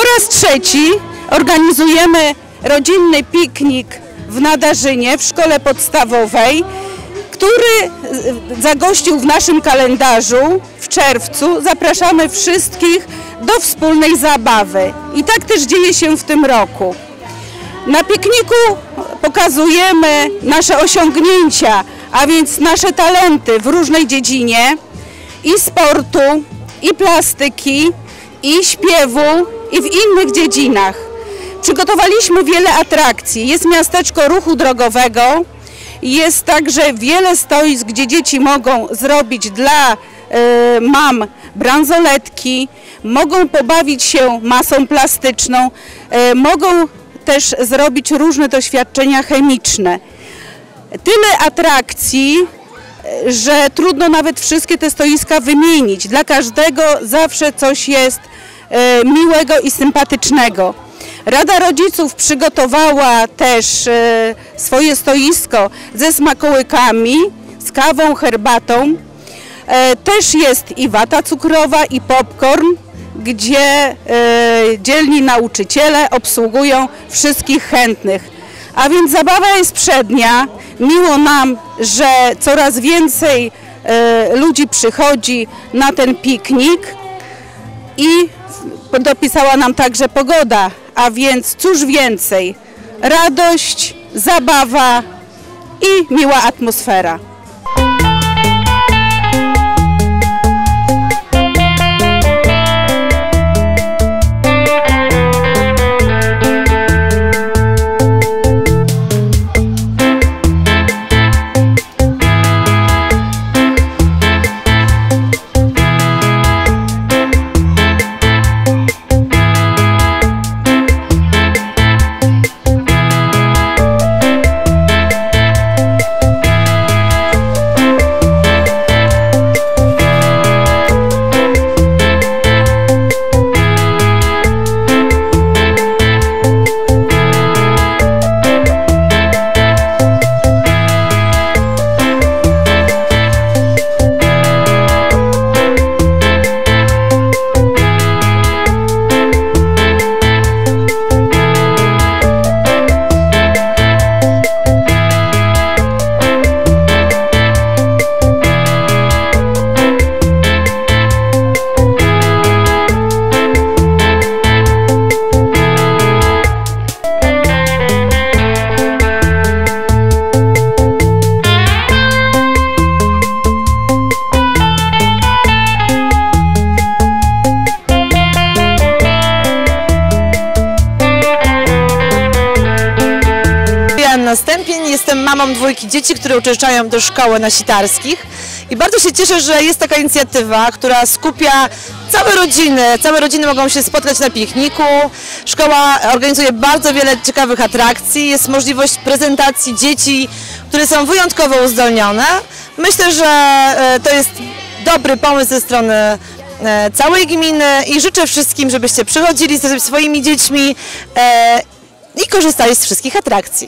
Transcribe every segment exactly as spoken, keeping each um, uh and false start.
Po raz trzeci organizujemy rodzinny piknik w Nadarzynie, w szkole podstawowej, który zagościł w naszym kalendarzu w czerwcu. Zapraszamy wszystkich do wspólnej zabawy. I tak też dzieje się w tym roku. Na pikniku pokazujemy nasze osiągnięcia, a więc nasze talenty w różnej dziedzinie i sportu, i plastyki, i śpiewu, i w innych dziedzinach. Przygotowaliśmy wiele atrakcji. Jest miasteczko ruchu drogowego, jest także wiele stoisk, gdzie dzieci mogą zrobić dla y, mam bransoletki, mogą pobawić się masą plastyczną, y, mogą też zrobić różne doświadczenia chemiczne. Tyle atrakcji, że trudno nawet wszystkie te stoiska wymienić. Dla każdego zawsze coś jest y, miłego i sympatycznego. Rada Rodziców przygotowała też e, swoje stoisko ze smakołykami, z kawą, herbatą. E, też jest i wata cukrowa, i popcorn, gdzie e, dzielni nauczyciele obsługują wszystkich chętnych. A więc zabawa jest przednia. Miło nam, że coraz więcej e, ludzi przychodzi na ten piknik i dopisała nam także pogoda. A więc cóż więcej, radość, zabawa i miła atmosfera. Stępień. Jestem mamą dwójki dzieci, które uczęszczają do szkoły na Sitarskich i bardzo się cieszę, że jest taka inicjatywa, która skupia całe rodziny. Całe rodziny mogą się spotkać na pikniku. Szkoła organizuje bardzo wiele ciekawych atrakcji, jest możliwość prezentacji dzieci, które są wyjątkowo uzdolnione. Myślę, że to jest dobry pomysł ze strony całej gminy i życzę wszystkim, żebyście przychodzili ze swoimi dziećmi i korzystali z wszystkich atrakcji.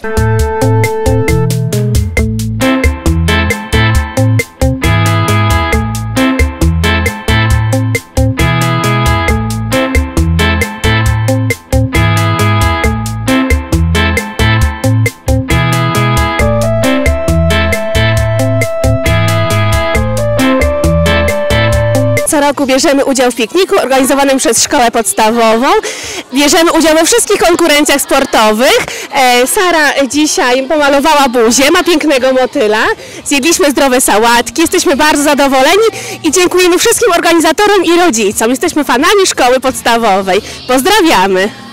Co roku bierzemy udział w pikniku organizowanym przez szkołę podstawową. Bierzemy udział we wszystkich konkurencjach sportowych. E, Sara dzisiaj pomalowała buzię, ma pięknego motyla. Zjedliśmy zdrowe sałatki, jesteśmy bardzo zadowoleni i dziękujemy wszystkim organizatorom i rodzicom. Jesteśmy fanami szkoły podstawowej. Pozdrawiamy!